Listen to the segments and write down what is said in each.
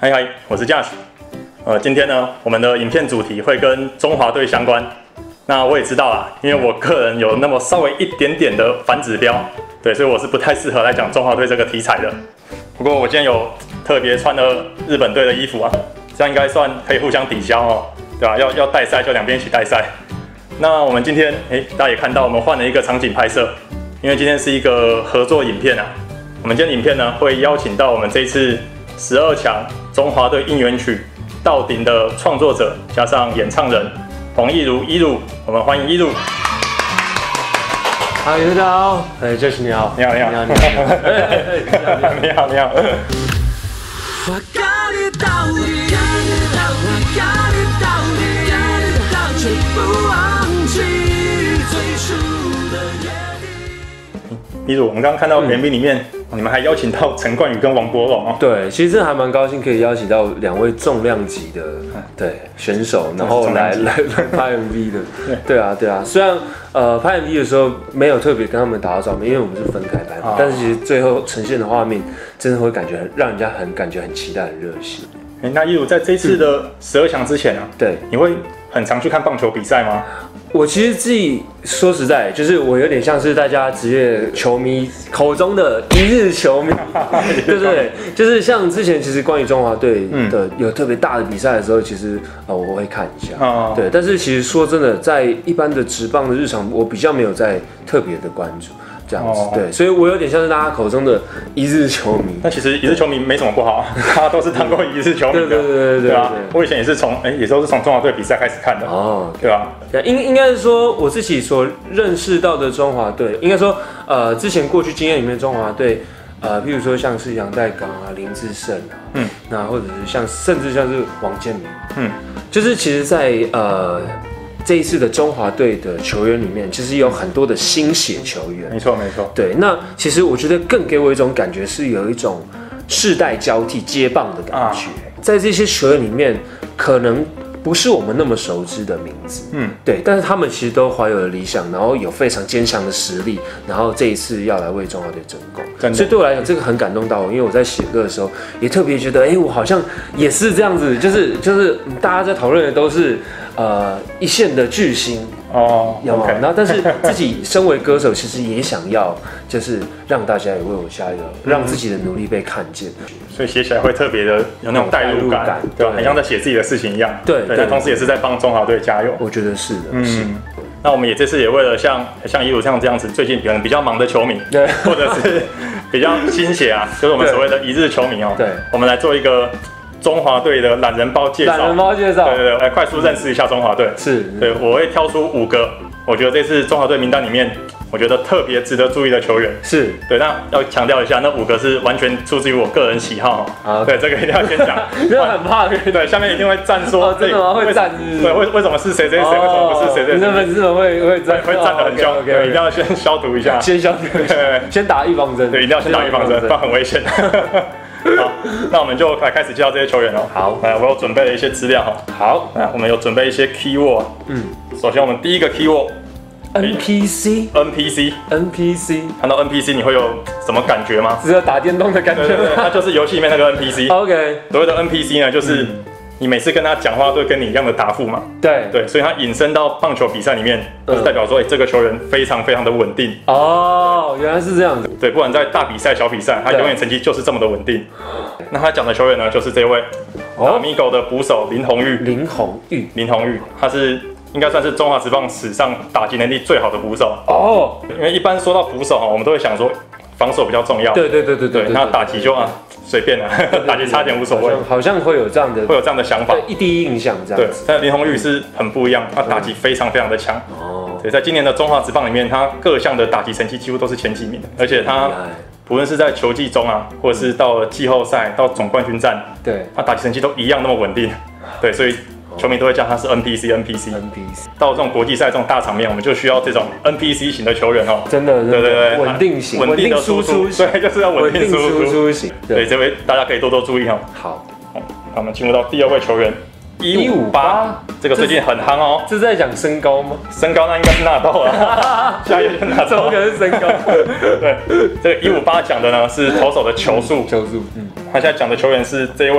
嗨嗨，我是 Josh。今天呢，我们的影片主题会跟中华队相关。那我也知道啦，因为我个人有那么稍微一点点的反指标，对，所以我是不太适合来讲中华队这个题材的。不过我今天有特别穿了日本队的衣服啊，这样应该算可以互相抵消哦，对吧？要带赛就两边一起带赛。那我们今天，大家也看到我们换了一个场景拍摄，因为今天是一个合作影片啊。我们今天影片呢会邀请到我们这一次12强中华队应援曲《到顶》的创作者加上演唱人黄义儒一儒，我们欢迎一儒。 嗨，大家好，Josh 你好， 你好，你好，你好，你好。一儒，我们刚刚看到 MV 里面，你们还邀请到陈冠宇跟王柏荣哦。 对，其实还蛮高兴可以邀请到2位重量级的选手，然后来拍 MV 的。对啊。虽然拍 MV 的时候没有特别跟他们打到照面，因为我们是分开拍嘛，但是其实最后呈现的画面真的会让人家感觉很期待、很热血。 那一儒在这一次的12强之前啊， 对， 你会很常去看棒球比赛吗？ 我其实自己说实在，就是我有点像是大家职业球迷口中的一日球迷，对不对？就是像之前其实关于中华队的有特别大的比赛的时候，其实我会看一下，对。但是其实说真的，在一般的职棒的日常，我比较没有在特别的关注。这样子，对，所以我有点像是大家口中的一日球迷。 那其实一日球迷没什么不好，大家都是当过一日球迷的，对啊。我以前也是也都是从中华队比赛开始看的，对吧？ 应该是说我自己所认识到的中华队，应该说之前过去经验里面中华队，譬如说像是杨代刚啊、林志胜啊，那或者是甚至像是王建民，就是其实在这一次的中华队的球员里面，其实有很多的新血球员。 没错。 对，那其实我觉得更给我一种感觉是有一种世代交替接棒的感觉。在这些球员里面，可能不是我们那么熟知的名字，对，但是他们其实都怀有了理想，然后有非常坚强的实力，然后这一次要来为中华队争功。所以对我来讲，这个很感动到我，因为我在写歌的时候也特别觉得，我好像也是这样子，就是大家在讨论的都是一线的巨星有吗？然后但是自己身为歌手，其实也想要就是让大家也为我加油，让自己的努力被看见， 所以写起来会特别的有那种代入感，对吧？很像在写自己的事情一样，对，但同时也是在帮中华队加油。 我觉得是的， 那我们这次也为了像一儒这样子，最近可能比较忙的球迷，对，或者是比较新血啊，就是我们所谓的一日球迷哦，对，我们来做一个中华队的懒人包介绍。对，来快速认识一下中华队。对，我会挑出5个，我觉得这次中华队名单里面，我觉得特别值得注意的球员。对，那要强调一下，那5个是完全出自于我个人喜好。对，这个一定要先讲。 没有很怕， 对，下面一定会站说， 真的吗？会站？ 对，为什么是谁？为什么不是谁？ 你的粉丝们会站得很凶，对，一定要先消毒一下。 先消毒，先打预防针。 对，一定要先打预防针，不然很危险。好，那我们就来开始介绍这些球员哦。好，我有准备了一些资料哈。好，我们有准备一些 keyword。首先我们第一个 keyword。NPC。看到 NPC 你会有什么感觉吗？ 只有打电动的感觉。 对，它就是游戏里面那个 NPC。 OK。 所谓的 NPC 呢，就是你每次跟他讲话都跟你一样的答复嘛。对，所以它引申到棒球比赛里面，就是代表说，这个球员非常非常的稳定。 原来是这样子。 对，不管在大比赛、小比赛，他永远成绩就是这么的稳定。那他讲的球员呢，就是这位Amigo 的捕手林泓育。林泓育，他是应该算是中华职棒史上打击能力最好的捕手。因为一般说到捕手我们都会想说防守比较重要。对，那打击就随便了，打击差点无所谓。 好像会有这样的想法， 第一印象这样子。 对，但林泓育是很不一样，他打击非常非常的强。对，在今年的中华职棒里面，他各项的打击成绩几乎都是前几名的，而且他不论是在球季中或者是到了季后赛、到总冠军战，对，他打击成绩都一样那么稳定。对，所以球迷都会叫他是 NPC。到这种国际赛这种大场面，我们就需要这种 NPC 型的球员真的， 对， 稳定型， 稳定的输出，对，就是要稳定输出型。 对，这位大家可以多多注意好， 那我们进入到第2位球员。158，这个最近很夯哦。 这是在讲身高吗？ 身高那应该是纳豆了，下一个就纳豆。 怎么可能是身高？ 对，这个158讲的呢是投手的球速。他现在讲的球员是这一位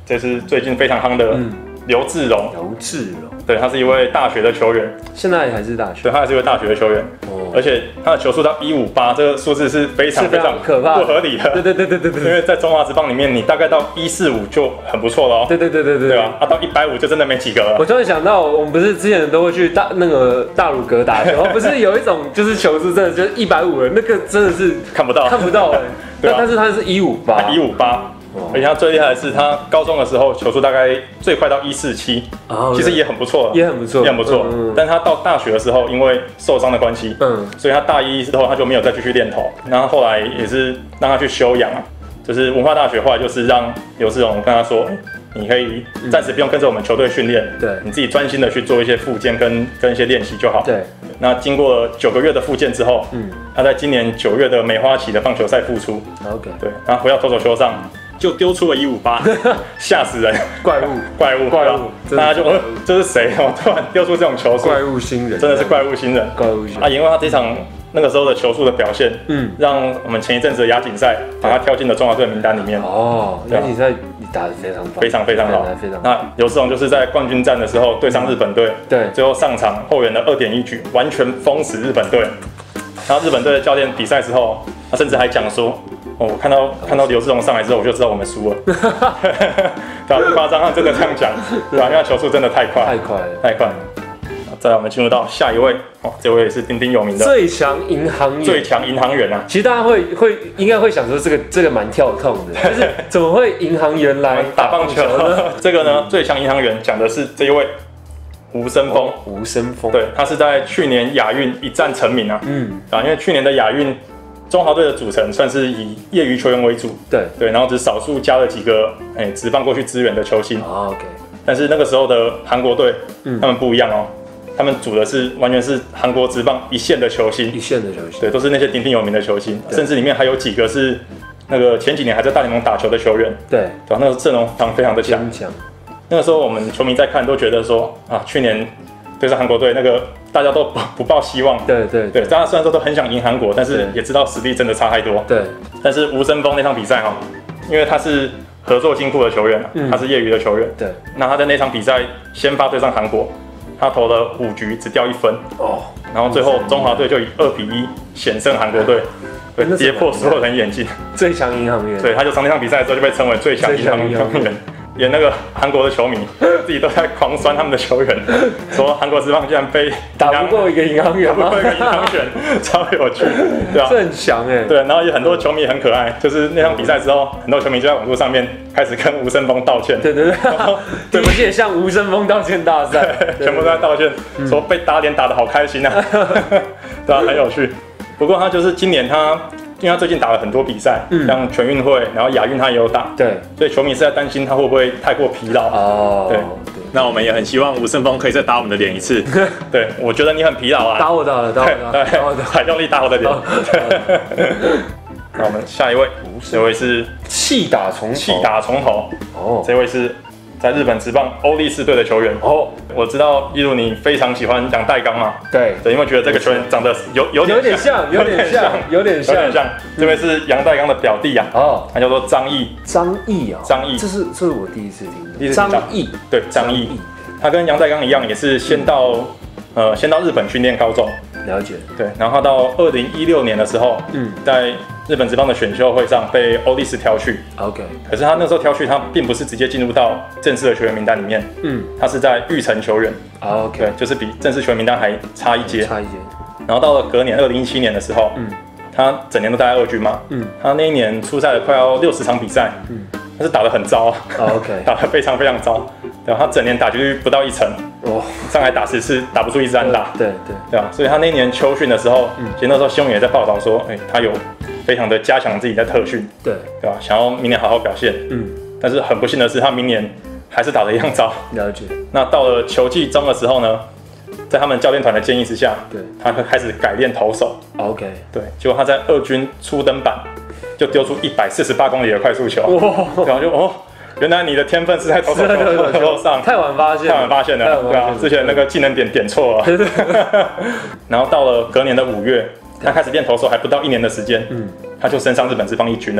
这是最近非常夯的刘志荣。 刘志荣， 对，他是一位大学的球员， 现在还是大学。 对，他还是一位大学的球员。而且他的球速到158，这个数字是非常可怕、 不合理的。对，因为在中华职棒里面，你大概到145就很不错了哦。对吧？到150就真的没几个了。 我突然想到，我们不是之前都会去大鲁阁打球，不是有一种就是球速真的就是150了，那个真的是看不到哎。 对，但是他是158。 而且他最厉害的是，他高中的时候球速大概最快到147，其实也很不错， 也很不错。 但他到大学的时候，因为受伤的关系，所以他大一之后他就没有再继续练投。然后后来也是让他去休养，就是文化大学后来就是让刘志荣跟他说，你可以暂时不用跟着我们球队训练， 对， 你自己专心的去做一些复健跟一些练习就好。 对。 那经过了9个月的复健之后，他在今年9月的梅花旗的棒球赛复出。 OK。 对，然后回到投手球上。就丢出了158，吓死人！ 怪物， 大家就这是谁哦？突然丢出这种球速， 怪物新人， 真的是怪物新人。因为他这场那个时候的球速的表现，让我们前一阵子的亚锦赛把他挑进了中华队名单里面。 亚锦赛你打得非常好。 那刘志荣就是在冠军战的时候对上日本队， 对， 最后上场后援的2.1局，完全封死日本队。然后日本队的教练比赛之后，他甚至还讲说。我看到刘志荣上来之后，我就知道我们输了，对吧？不夸张，他真的这样讲，对吧？因为他球速真的太快了。再来，我们进入到下一位，这位也是鼎鼎有名的最强银行员啊。 其实大家应该会想说，这个蛮跳痛的，就是怎么会银行员来打棒球呢？ 这个呢，最强银行员讲的是这一位吴森峰。对，他是在去年亚运一战成名啊。因为去年的亚运。中华队的组成算是以业余球员为主，对，然后只少数加了几个职棒过去支援的球星。 OK。 但是那个时候的韩国队，他们不一样哦，他们组的是完全是韩国职棒一线的球星，对，都是那些鼎鼎有名的球星，甚至里面还有几个是那个前几年还在大联盟打球的球员， 对， 那个阵容非常的强。那个时候我们球迷在看都觉得说去年对上韩国队那个。大家都不抱希望，对，大家虽然说都很想赢韩国，但是也知道实力真的差太多， 对。 但是吴森峰那场比赛因为他是合作金库的球员，他是业余的球员， 对。 那他在那场比赛先发对上韩国，他投了5局只掉1分，然后最后中华队就以2-1险胜韩国队，跌破所有人眼镜， 最强银行员， 对，他就从那场比赛之后就被称为最强银行员。连那个韩国的球迷自己都在狂酸他们的球员，说韩国职棒竟然被打不过一个银行员， 超有趣，对吧？ 这很强哎。 对，然后也很多球迷很可爱，就是那场比赛之后，很多球迷就在网络上面开始跟吴森峰道歉。 对，第一届向吴森峰道歉大赛， 全部都在道歉，说被打脸打得好开心啊，对啊，很有趣。不过他就是今年因为他最近打了很多比赛，像全运会，然后亚运他也有打， 对， 所以球迷是在担心他会不会太过疲劳。对。那我们也很希望吴森峰可以再打我们的脸一次。对，我觉得你很疲劳啊。 打我了， 很用力打我的脸。那我们下一位，这位是气打从头。这位是在日本职棒欧力士队的球员。我知道一如你非常喜欢杨代刚嘛？ 对， 因为觉得这个球员长得有点像。这位是杨代刚的表弟啊，他叫做张毅。 张毅，这是我第一次听的。张毅， 对，张毅，他跟杨代刚一样，也是先到日本训练高中。 了解。 对，然后他到2016年的时候，在日本职棒的选秀会上被欧力士挑去。 OK。可是他那时候挑去，他并不是直接进入到正式的球员名单里面。他是在育成球员。 OK。 对，就是比正式球员名单还差一阶。然后到了隔年2017年的时候，他整年都待在2军嘛。他那一年出赛了快要60场比赛。但是打得很糟。 OK。 打得非常非常糟。对，他整年打击率不到1成。上来打10次，打不出1支安打。 对吧？所以他那年秋训的时候，其实那时候新闻也在报道说，他有非常的加强自己在特训，对吧？想要明年好好表现。但是很不幸的是，他明年还是打得一样糟。 了解。 那到了球季中的时候呢，在他们教练团的建议之下，他开始改练投手。 OK。 对，结果他在2军初登板就丢出148公里的快速球，然后就原来你的天分是在投手球上， 太晚发现了， 对啊，之前那个技能点错了。然后到了隔年的5月，他开始练投手还不到1年的时间，他就升上日本职棒1军了。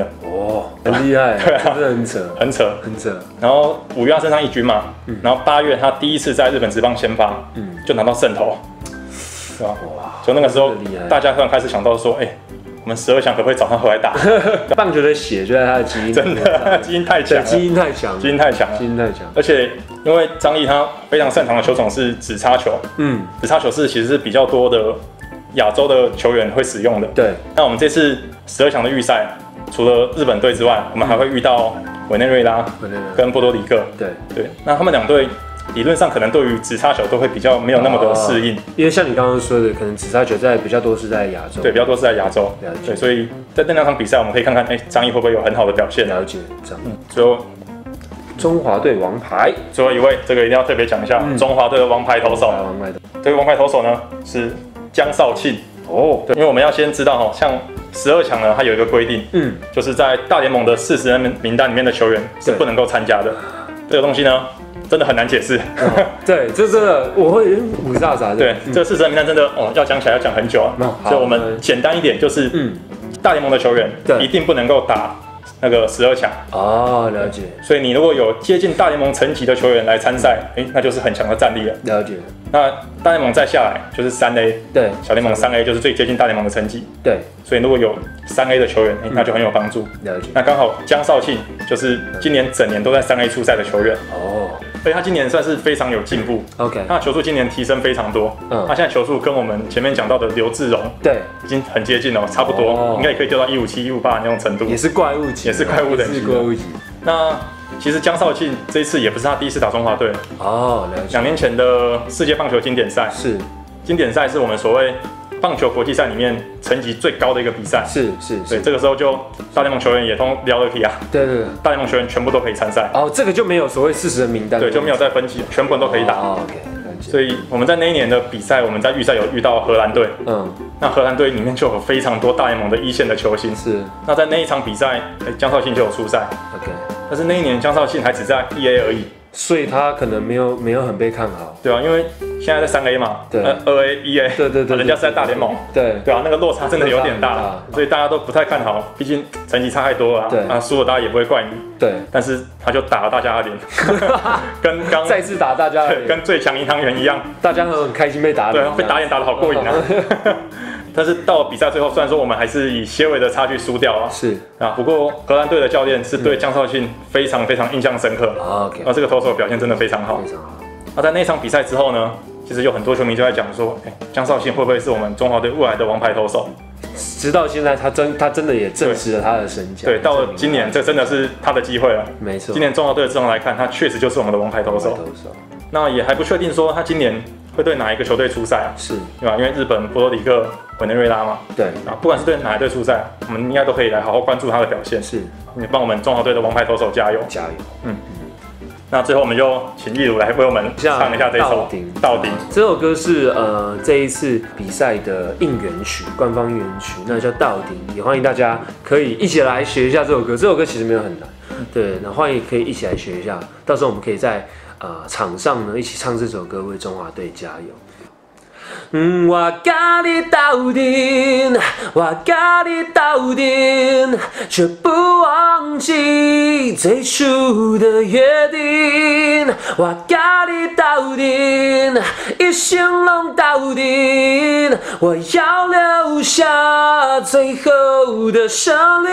哦，很厉害， 对啊真的很扯， 很扯。 很扯。 然后5月他升上1军嘛，然后8月他第一次在日本职棒先发，就拿到胜投，对吧？ 哇， 就那个时候真的厉害， 大家突然开始想到说，我们12强可不可以找他回来打？ 棒球的血就在他的基因里面， 真的，基因太强了， 基因太强， 基因太强了。 基因太强。 而且因为张毅他非常擅长的球种是直插球，直插球其实是比较多的亚洲的球员会使用的。 对， 那我们这次12强的预赛，除了日本队之外，我们还会遇到委内瑞拉跟波多黎各。对，那他们2队理论上可能对于直插球都会比较没有那么的适应， 因为像你刚刚说的，可能直插球在比较多是在亚洲， 对，比较多是在亚洲。对，所以在那场比赛，我们可以看看，张毅会不会有很好的表现。 了解，这样。 最后， 中华队王牌， 最后一位，这个一定要特别讲一下，中华队的王牌投手。这个王牌投手呢是江少庆。哦，对，因为我们要先知道像12强呢，它有一个规定，就是在大联盟的40人名单里面的球员是不能够参加的。这个东西呢，真的很难解释。 对，这真的我会五煞煞的。 对，这个40人名单真的要讲起来要讲很久啊。所以我们简单一点，就是大联盟的球员一定不能够打那个12强。 哦，了解。 所以你如果有接近大联盟层级的球员来参赛，那就是很强的战力了。 了解。 那大联盟再下来就是3A， 对， 小联盟3A 就是最接近大联盟的成绩。 对， 所以如果有3A 的球员，那就很有帮助。 了解。 那刚好江少庆就是今年整年都在3A 出赛的球员。哦，所以他今年算是非常有进步。 OK， 他的球速今年提升非常多。他现在球速跟我们前面讲到的刘志荣， 对， 已经很接近了，差不多，应该也可以丢到157、158那种程度。 也是怪物级， 也是怪物等级。那其实江少庆这一次也不是他第一次打中华队哦，了解。2 年前的世界棒球经典赛是， 经典赛是我们所谓棒球国际赛里面成绩最高的一个比赛。 是， 对，这个时候就大联盟球员也通聊了题啊。 对， 大联盟球员全部都可以参赛。 哦，这个就没有所谓40人名单。 对，就没有再分级，全部人都可以打。 OK， 所以我们在那一年的比赛，我们在预赛有遇到荷兰队。那荷兰队里面就有非常多大联盟的一线的球星。 是。那在那一场比赛，江少庆就有出赛。 OK。 但是那一年江少庆还只在1A 而已， 所以他可能没有很被看好。 对啊，因为现在在3A 嘛， 对 ，2A、1A， 对， 人家是在大联盟， 对啊，那个落差真的有点大，所以大家都不太看好，毕竟成绩差太多了，对，输了大家也不会怪你， 对， 但是他就打了大家的脸，跟刚再次打大家的脸， 跟最强银行员一样， 大家很开心被打脸， 对，被打脸打得好过瘾啊。但是到了比赛最后，虽然说我们还是以些微的差距输掉啊， 是啊，不过荷兰队的教练是对江少庆非常印象深刻。 OK， 这个投手表现真的非常好。那在那场比赛之后呢，其实有很多球迷就在讲说，江少庆会不会是我们中华队未来的王牌投手？ 直到现在，他真的也证实了他的身价。 对，到了今年，这真的是他的机会了。 没错， 今年中华队的阵容来看，他确实就是我们的王牌投手。那也还不确定说他今年会对哪一个球队出赛啊？ 是， 对吧？因为日本、波多黎各、委内瑞拉嘛。 对啊，不管是对哪一队出赛，我们应该都可以来好好关注他的表现。 是， 你帮我们中华队的王牌投手加油！ 加油！ 那最后我们就请易儒来为我们唱一下这首《到顶》。 这首歌是这一次比赛的应援曲，官方应援曲，那叫《到顶》，也欢迎大家可以一起来学一下这首歌。这首歌其实没有很难，对，那欢迎可以一起来学一下，到时候我们可以在场上呢一起唱这首歌，为中华队加油。我甲你斗阵，我甲你斗阵，却不忘记最初的约定。我甲你斗阵，一生拢斗阵，我要留下最后的胜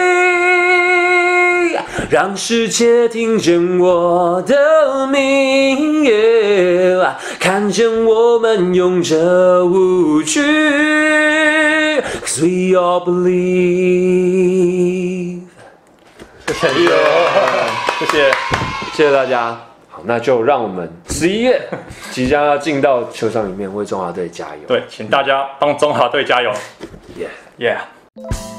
利，让世界听见我的名，看见我们勇者无惧 ，'cause we all believe。 谢谢，谢谢大家。好，那就让我们11月即将要进到球场里面，为中华队加油。 对，请大家帮中华队加油。 Yeah。